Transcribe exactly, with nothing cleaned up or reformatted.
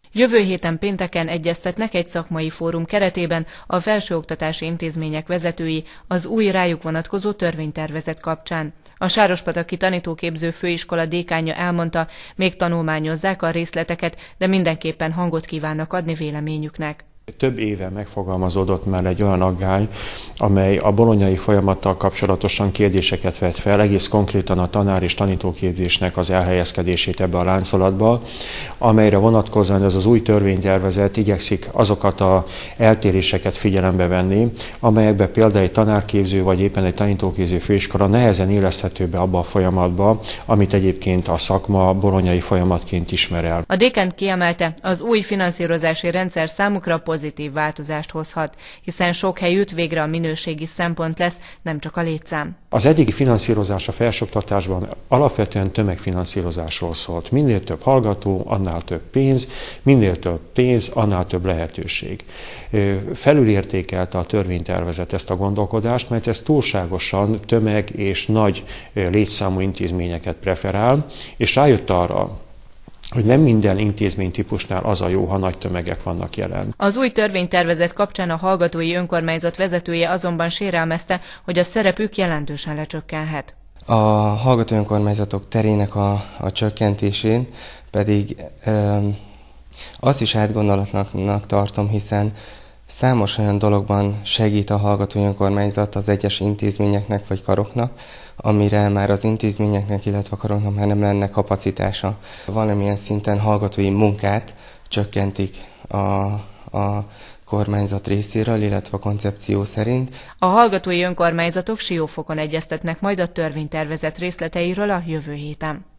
Jövő héten pénteken egyeztetnek egy szakmai fórum keretében a felsőoktatási intézmények vezetői az új rájuk vonatkozó törvénytervezet kapcsán. A Sárospataki Tanítóképző Főiskola dékánja elmondta, még tanulmányozzák a részleteket, de mindenképpen hangot kívánnak adni véleményüknek. Több éve megfogalmazódott már egy olyan aggály, amely a bolonyai folyamattal kapcsolatosan kérdéseket vet fel, egész konkrétan a tanár és tanítóképzésnek az elhelyezkedését ebbe a láncolatba, amelyre vonatkozóan ez az új törvénytervezet igyekszik azokat az eltéréseket figyelembe venni, amelyekbe például egy tanárképző vagy éppen egy tanítóképző főiskola nehezen illeszthető be abba a folyamatba, amit egyébként a szakma bolonyai folyamatként ismer el. A dékán kiemelte, az új finanszírozási rendszer számukra pozitív változást hozhat, hiszen sok helyütt végre a minőségi szempont lesz, nem csak a létszám. Az eddigi finanszírozás a felsőoktatásban alapvetően tömegfinanszírozásról szólt. Minél több hallgató, annál több pénz, minél több pénz, annál több lehetőség. Felülértékelte a törvénytervezet ezt a gondolkodást, mert ez túlságosan tömeg és nagy létszámú intézményeket preferál, és rájött arra, hogy nem minden intézménytípusnál az a jó, ha nagy tömegek vannak jelen. Az új törvénytervezet kapcsán a hallgatói önkormányzat vezetője azonban sérelmezte, hogy a szerepük jelentősen lecsökkenhet. A hallgatói önkormányzatok terének a, a csökkentésén pedig ö, azt is átgondolatlannak tartom, hiszen számos olyan dologban segít a hallgatói önkormányzat az egyes intézményeknek vagy karoknak, amire már az intézményeknek, illetve a karoknak már nem lenne kapacitása. Valamilyen szinten hallgatói munkát csökkentik a, a kormányzat részéről, illetve a koncepció szerint. A hallgatói önkormányzatok Siófokon egyeztetnek majd a törvénytervezet részleteiről a jövő héten.